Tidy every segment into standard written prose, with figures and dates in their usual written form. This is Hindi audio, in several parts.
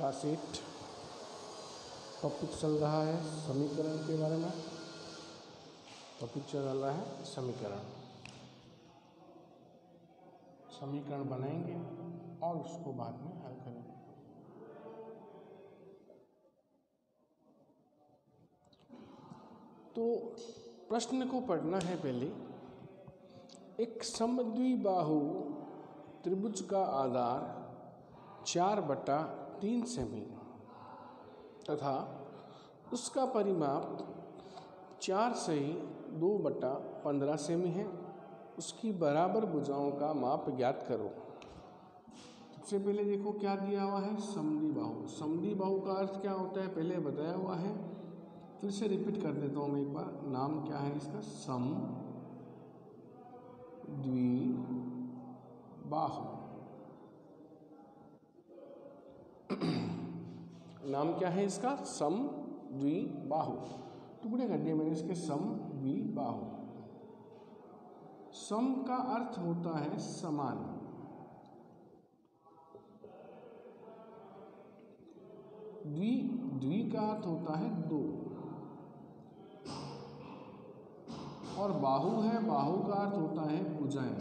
क्लास 8 टॉपिक चल रहा है समीकरण के बारे में। टॉपिक चल रहा है समीकरण बनाएंगे और उसको बाद में हल करेंगे। तो प्रश्न को पढ़ना है पहले। एक समद्विबाहु त्रिभुज का आधार 4/3 सेमी तथा उसका परिमाप 4 से 2/15 सेमी है। उसकी बराबर भुजाओं का माप ज्ञात करो। सबसे पहले देखो क्या दिया हुआ है, समद्विबाहु। समद्विबाहु का अर्थ क्या होता है पहले बताया हुआ है, फिर से रिपीट कर देता हूँ मैं एक बार। नाम क्या है इसका, समद्विबाहु। नाम क्या है इसका, समद्विबाहु। टुकड़े कर दिए मैंने इसके, समद्विबाहु। सम का अर्थ होता है समान, द्वि का अर्थ होता है दो, और बाहु है, बाहु का अर्थ होता है भुजाएं।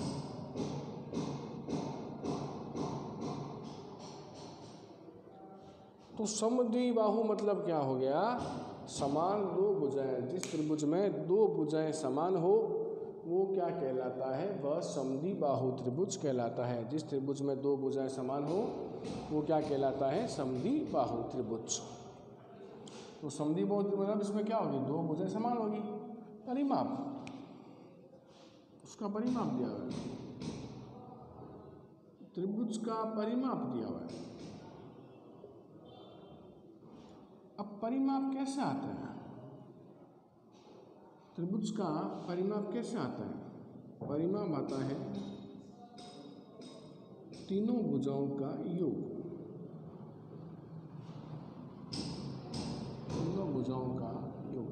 तो समद्विबाहु मतलब क्या हो गया, समान दो भुजाएं। जिस त्रिभुज में दो भुजाएं समान हो वो क्या कहलाता है, वह समद्विबाहु त्रिभुज कहलाता है। जिस त्रिभुज में दो भुजाएं समान हो वो क्या कहलाता है, समद्विबाहु त्रिभुज। तो समद्विबाहु त्रिभुज मतलब इसमें क्या होगी, दो भुजाएं समान होगी। परिमाप, उसका परिमाप दिया हुआ है, त्रिभुज का परिमाप दिया हुआ है। अब परिमाप कैसे आता है, त्रिभुज का परिमाप कैसे आता है? परिमाप आता है तीनों भुजाओं का योग। तीनों भुजाओं का योग।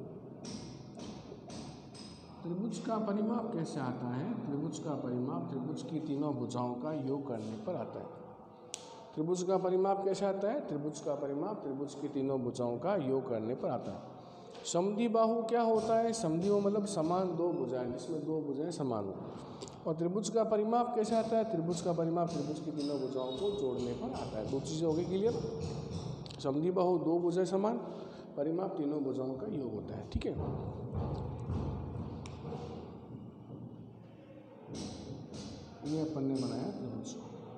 त्रिभुज का परिमाप कैसे आता है? त्रिभुज का परिमाप त्रिभुज की तीनों भुजाओं का योग करने पर आता है। त्रिभुज का परिमाप कैसे आता है? त्रिभुज का परिमाप त्रिभुज की तीनों भुजाओं का योग करने पर आता है। समद्विबाहु क्या होता है? समद्विबाहु मतलब समान दो भुजाएं, जिसमें दो भुजाएं समान हो। और त्रिभुज का परिमाप कैसे आता है? त्रिभुज का परिमाप त्रिभुज की तीनों भुजाओं को जोड़ने पर आता है। दो चीज़ें हो गई क्लियर। समद्विबाहु दो भुजाएं समान, परिमाप तीनों भुजाओं का योग होता है। ठीक है, ये अपन ने बनाया त्रिभुज।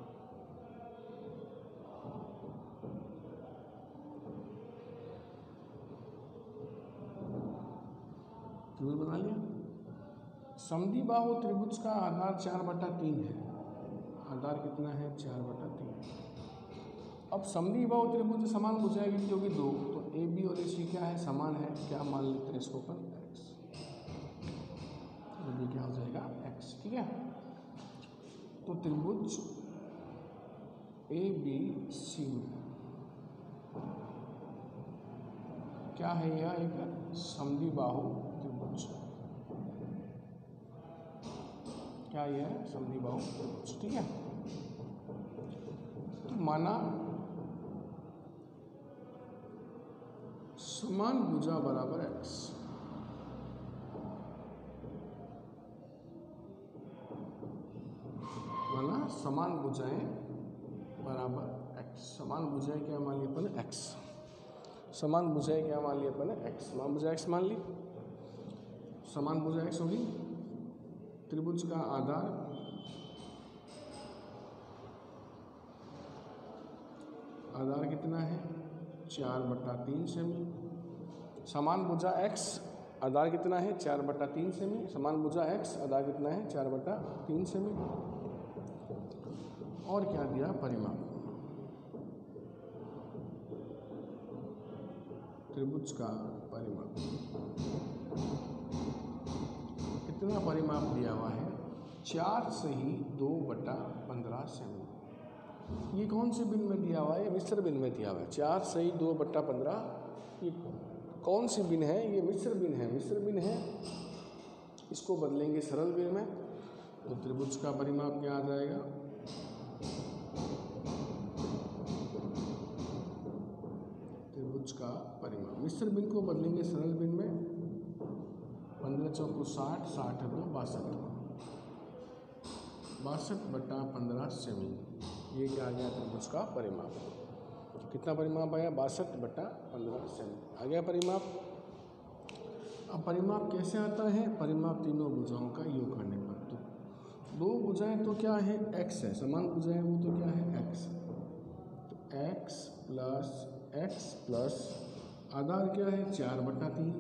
त्रिभुज बना लिया। समद्विबाहु त्रिभुज का आधार 4/3 है। आधार कितना है? 4/3। अब समद्विबाहु त्रिभुज समान भुजाएं कितनी होगी? दो। तो ए बी और ए सी क्या है? समान है। क्या मान लेते हैं इसको अपन? एक्स। तो ये क्या हो जाएगा? एक्स। ठीक है, तो त्रिभुज ए बी सी क्या है? यह एक समद्विबाहु त्रिभुज। क्या यह है? समद्विबाहु त्रिभुज। ठीक है, तो माना समान भुजा बराबर एक्स। माना समान भुजाएं बराबर एक्स। समान भुजाएं क्या मान ली अपन? एक्स। समान भुजाएं क्या मान ली अपन? एक्स। समान भुजा एक्स मान ली। समान भुजा एक्स होगी। त्रिभुज का आधार कितना है? 4/3 सेमी। समान भुजा एक्स, आधार कितना है? 4/3 सेमी। समान भुजा एक्स, आधार कितना है? 4/3 सेमी। और क्या दिया? परिमाप। त्रिभुज का परिमाप कितना परिमाप दिया हुआ है? 4 से ही 2/15 सेमी। ये कौन से बिन में दिया हुआ है? मिश्र बिन में दिया हुआ है। 4 से ही 2/15। ये कौन सी बिन है? ये मिश्र बिन है। मिश्र बिन है, इसको बदलेंगे सरल बिन में। तो त्रिभुज का परिमाप क्या आ जाएगा? का परिमाप। मिश्र भिन्न को बदलेंगे सरल भिन्न में। 15 चौको 60, 60 2 62, 62/15 सेमी। ये क्या आ गया त्रिभुज का परिमाप। कितना परिमाप आया 62/15 सेमी आ गया परिमाप। अब परिमाप कैसे आता है, परिमाप तीनों भुजाओं का योग करने पर। तो दो भुजाएं तो क्या है x है, समान भुजाएं वो तो क्या है x। तो x प्लस आधार क्या है 4/3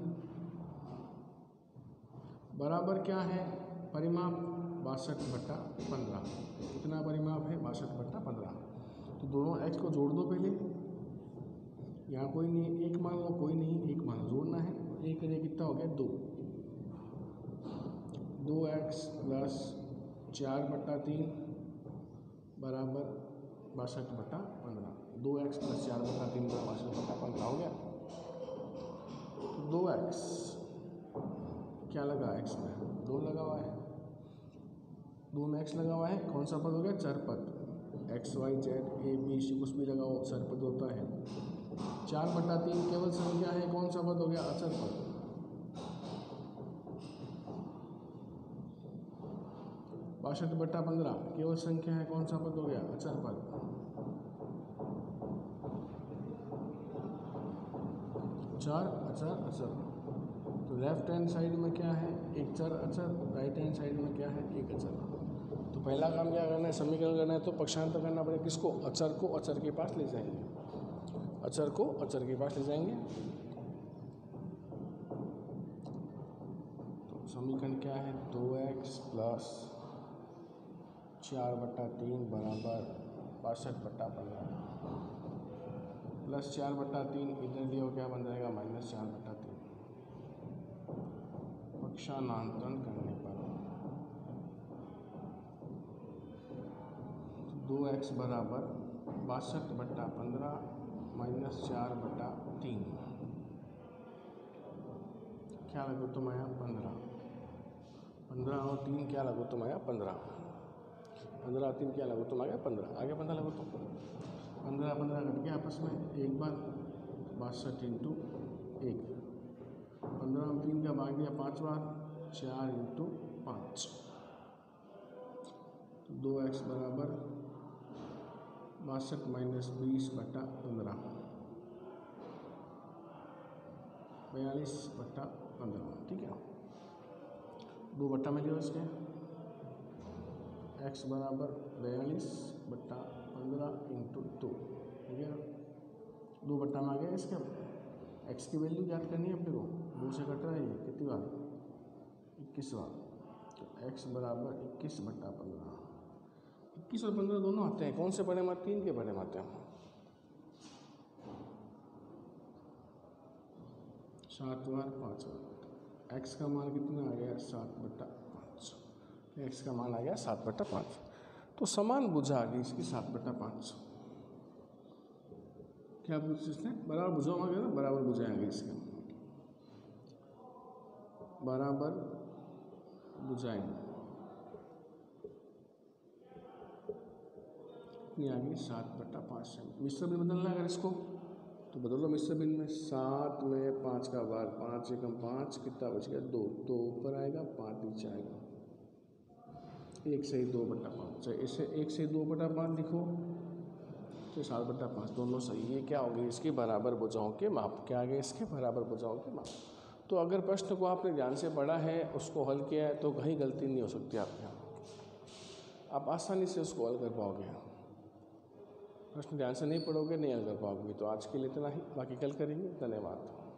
बराबर क्या है परिमाप 62/15। कितना परिमाप है 62/15। तो दोनों x को जोड़ दो पहले, यहाँ कोई नहीं है, एक मान लो, कोई नहीं, एक मान जोड़ना है। एक करिए कितना हो गया 2, 2x प्लस 4/3 बराबर 62/15। 2x प्लस 4/3 बराबर 62/15 हो गया। तो 2x क्या लगा x में 2 लगा हुआ है, 2 में x लगा हुआ है। कौन सा पद हो गया चर पद, x y z a b c कुछ भी लगाओ चर पद होता है। 4/3 केवल संख्या है, कौन सा पद हो गया अचर पद। 62/15 केवल संख्या है, कौन सा पद हो गया अचर पद। 4 अचर अचर। तो लेफ्ट हैंड साइड में क्या है एक चर अचर, राइट हैंड साइड में क्या है एक अचर। तो पहला काम क्या करना है समीकरण करना है, तो पक्षांतर करना पड़ेगा। किसको अचर को अचर के पास ले जाएंगे, अचर को अचर के पास ले जाएंगे। तो समीकरण क्या है 2x प्लस 4/3 बराबर 62/15 प्लस 4/3 इधर लियो क्या बन जाएगा -4/3। पक्षांतरण करने पर 2x बराबर 62/15 -4/3 क्या लगो तुम आया 15 और 3 क्या लगो तुम आया 15 और 3 क्या लगो तुम आ गया 15 आगे 15 लगो तुम 15 कट गया आपस में एक बार 62 × 1 15 और 3 का भाग दिया 5 बार 4 × 5 2x बराबर 62 - 20/15 42/15। ठीक है 2 बट्टा में लियो इसके x बराबर 42/15 × 2 ठीक है 2 बट्टा में आ गया इसके। x की वैल्यू याद करनी है अपने को, 2 से कट रहा है ये कितनी बार 21 बार। तो x बराबर 21/15। 21 और 15 दोनों आते हैं, कौन से बड़े में 3 के बड़े में आते हैं। 7 बार 5 बार। x का मान कितना आ गया 7/5। x का मान आ गया 7/5। तो समान भुजा आ गई इसकी 7/5। क्या पूछ इसने बराबर भुजा आ गया ना, बराबर भुजा आ गई इसके, बराबर भुजाएं कितनी आ गई 7/5 से। मिश्र भिन्न बदलना अगर इसको तो बदलो मिश्र भिन्न में 7 में 5 का भाग 5 एकम 5 कितना बच गया 2 ऊपर आएगा 5 नीचे आएगा 1 से 2/5। चाहे इसे 1 से 2/5 लिखो तो 7/5 दोनों सही। ये क्या हो गई इसके बराबर भुजाओं के माप। क्या आ गए इसके बराबर भुजाओं के माप। तो अगर प्रश्न को आपने ध्यान से पढ़ा है उसको हल किया है तो कहीं गलती नहीं हो सकती आपके यहाँ, आप आसानी से उसको हल कर पाओगे। प्रश्न ध्यान से नहीं पढ़ोगे नहीं हल कर पाओगे। तो आज के लिए इतना ही, बाकी कल करेंगे। धन्यवाद।